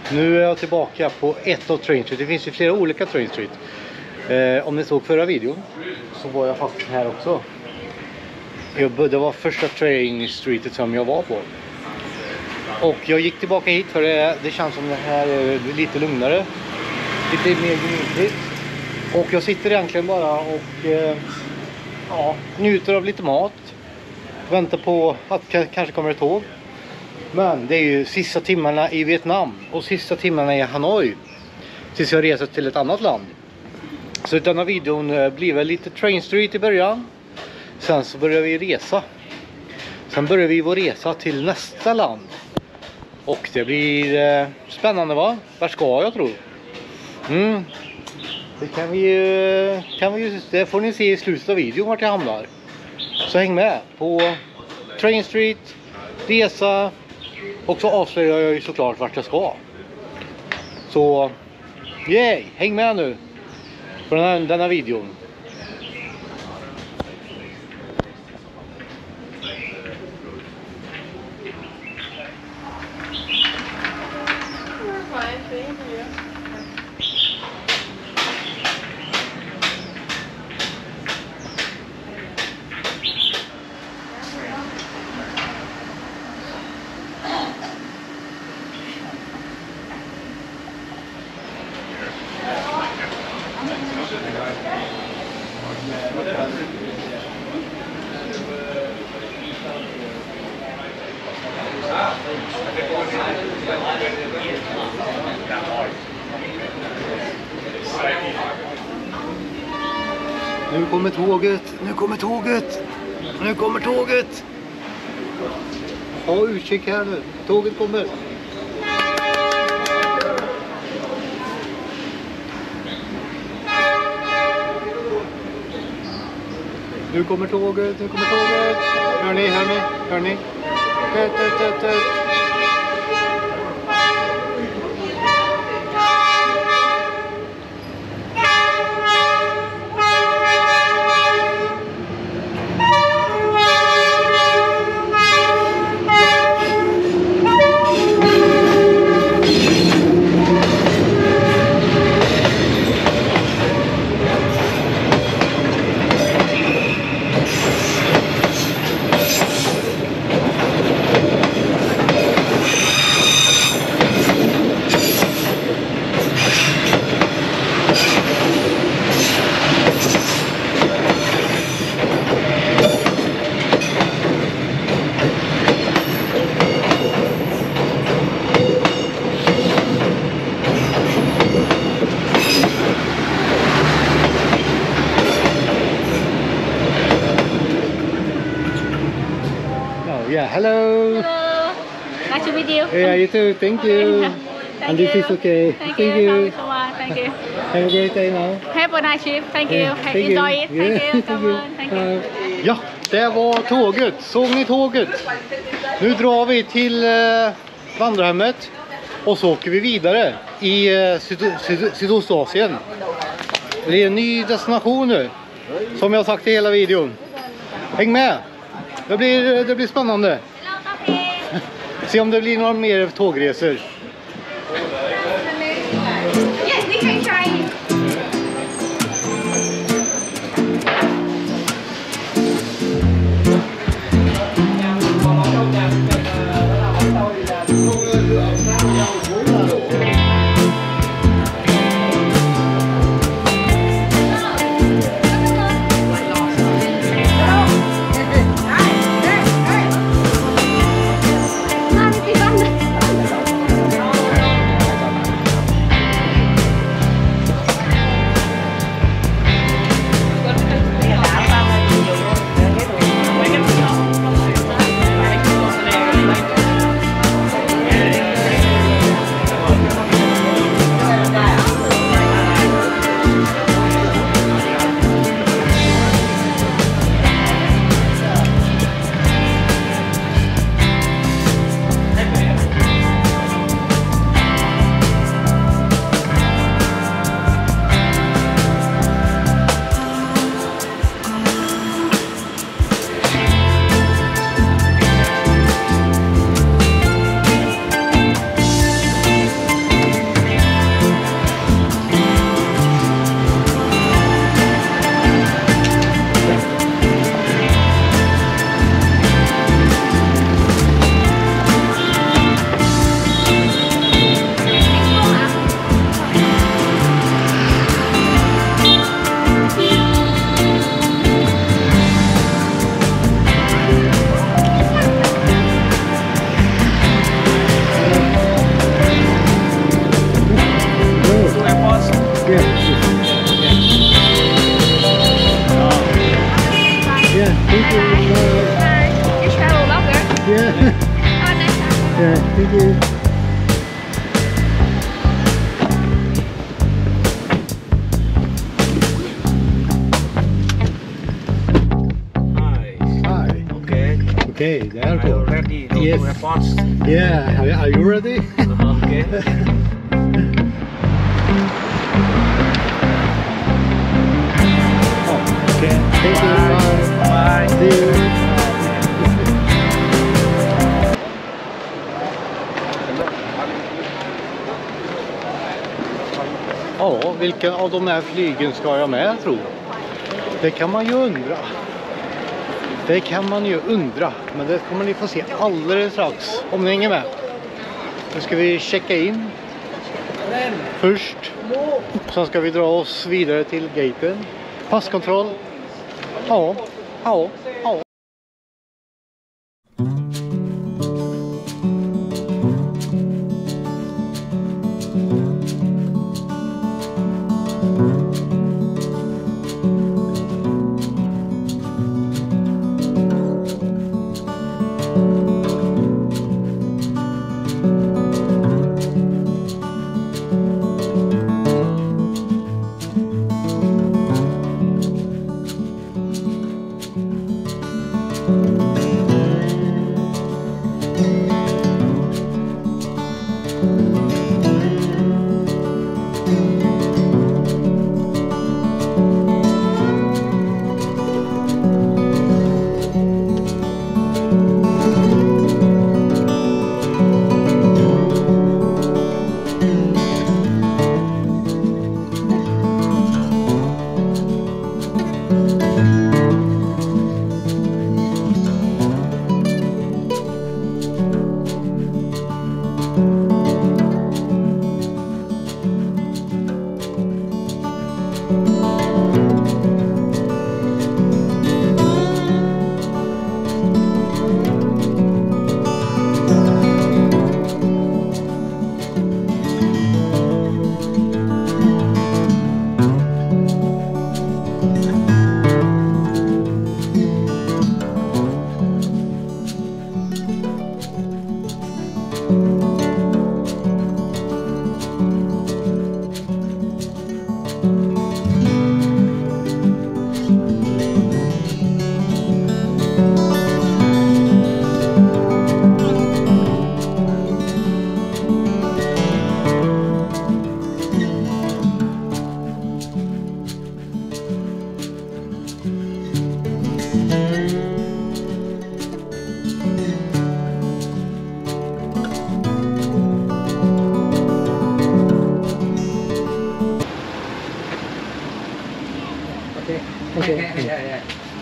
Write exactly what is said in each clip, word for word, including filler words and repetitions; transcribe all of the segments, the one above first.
Nu är jag tillbaka på ett av Train Street. Det finns ju flera olika Train Street. Eh, om ni såg förra videon så var jag faktiskt här också. Jag, det var första Train Streetet som jag var på. Och jag gick tillbaka hit för det, det känns som det här är lite lugnare. Lite mer gemytligt. Och jag sitter egentligen bara och eh, ja, njuter av lite mat. Väntar på att kanske kommer ett tåg. Men det är ju sista timmarna i Vietnam och sista timmarna i Hanoi. Tills jag reser till ett annat land. Så denna videon blir väl lite Train Street i början. Sen så börjar vi resa. Sen börjar vi vår resa till nästa land. Och det blir eh, spännande, va? Var ska jag tro? Mm. Det kan vi ju, kan vi ju, det får ni se i slutet av videon vart jag hamnar. Så häng med på Train Street, resa, och så avslöjar jag ju såklart vart jag ska. Så, yay, häng med nu på den här, denna videon. Nu kommer tåget, nu kommer tåget, nu kommer tåget. Ha utkik här nu, tåget kommer. Nu kommer tåget, nu kommer tåget. Hör ni, hör ni, hör ni? Tät, tät, tät, tät. Yeah, hello. Hello. Nice to meet you. Yeah, you too. Thank you. Thank And you. this is okay. Thank, Thank you. you. Thank you so much. Thank you. Have a great day now. Have a nice trip. Thank you. Yeah, Have thank enjoy you. it. Yeah, Thank you. thank Come you. on. Thank you. Uh, ja, det var tåget. Såg ni tåget? Nu drar vi till eh, vandrarhemmet och så åker vi vidare i eh, syd syd Sydostasien. Det är en ny destination nu, som jag har sagt i hela videon. Häng med! Det blir, det blir spännande. Se om det blir några mer tågresor. Yes, we can try. Oh, nice. Yeah, thank you. Hi. Hi. Okay. Okay, the Are you airport. ready to Yes. do airports? Yeah, are, are you ready? Okay. Okay, thank you. Bye. Bye. See you. Ja, vilka av de här flygen ska jag med, tror jag? Det kan man ju undra. Det kan man ju undra. Men det kommer ni få se alldeles strax om ni hänger med. Nu ska vi checka in först. Sen ska vi dra oss vidare till gaten. Passkontroll. Ja, ja, ja. Okay. Yeah, yeah.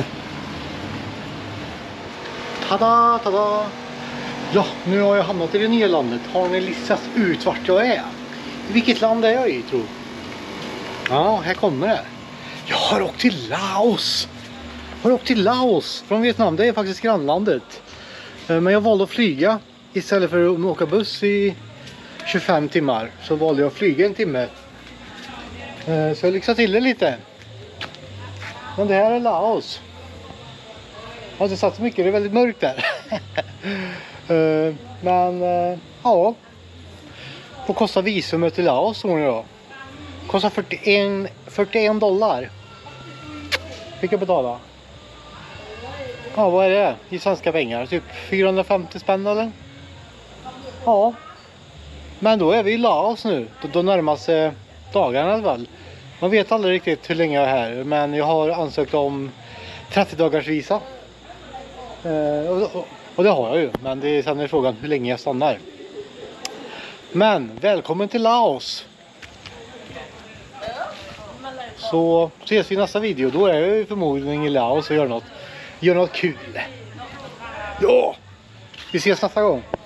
Tada, tada. Ja, nu har jag hamnat i det nya landet. Har ni listat ut vart jag är? Vilket land är jag i, tror? Ja, här kommer det. Jag har åkt till Laos. Jag har åkt till Laos från Vietnam. Det är faktiskt grannlandet. Men jag valde att flyga. Istället för att åka buss i tjugofem timmar så valde jag att flyga en timme. Så jag lyxade till det lite. Men det här är Laos. Jag har inte satt så mycket, det är väldigt mörkt där. Men ja. Får kosta visumet till Laos, tror ni då. Kostar fyrtioen, fyrtioen dollar. Fick jag betala. Ja, vad är det i svenska pengar? Typ fyrahundrafemtio spänn eller? Ja. Men då är vi i Laos nu. Då, då närmast sig dagarna i alla fall. Man vet aldrig riktigt hur länge jag är här. Men jag har ansökt om trettio dagars visa. Eh, och, och, och det har jag ju. Men det är sen är frågan hur länge jag stannar. Men välkommen till Laos. Så ses vi i nästa video. Då är jag ju förmodligen i Laos och gör något, gör något kul. Ja! Vi ses nästa gång.